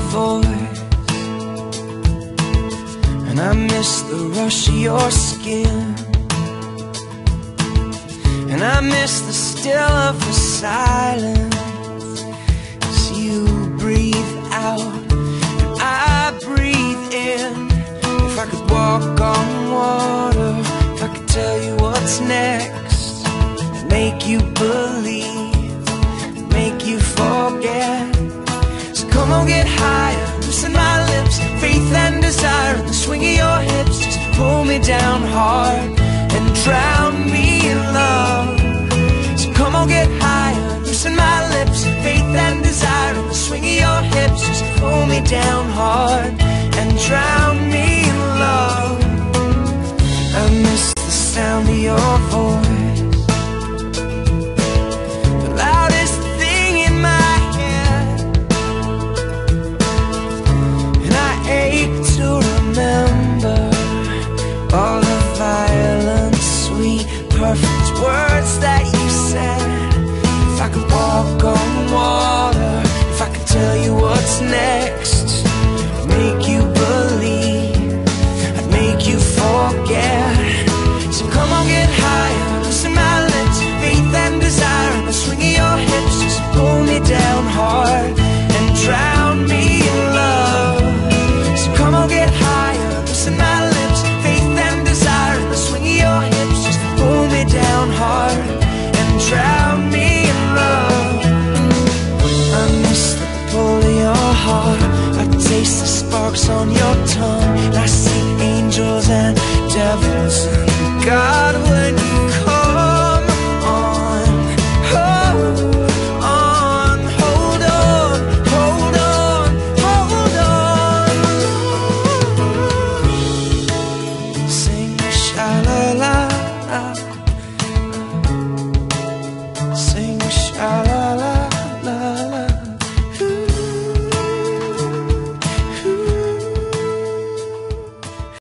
voice, and I miss the rush of your skin, and I miss the still of the silence as you breathe out and I breathe in. If I could walk on water, if I could tell you what's next, make you believe, make you forget. So come on, get higher, loosen my lips, faith and desire in the swing of your hips. Just pull me down hard and drown me in love. So come on, get higher, loosen my lips, faith and desire in the swing of your hips. Just pull me down hard and drown me in love. I miss the sound of your voice, the loudest thing in my head, and I ache to remember all the violent, sweet, perfect words that you said. If I could walk on water, if I could tell you what's next, make you believe, I'd make you forget. So come on, get higher, loosen my lips, faith and desire in the swing of your hips. Just pull me down hard and drown me in love. So come on, get higher, loosen my lips, faith and desire in the swing of your hips. Just pull me down hard and drown me in love. I miss the pull of your heart, I taste the sparks on your tongue, and I see angels and devils and God when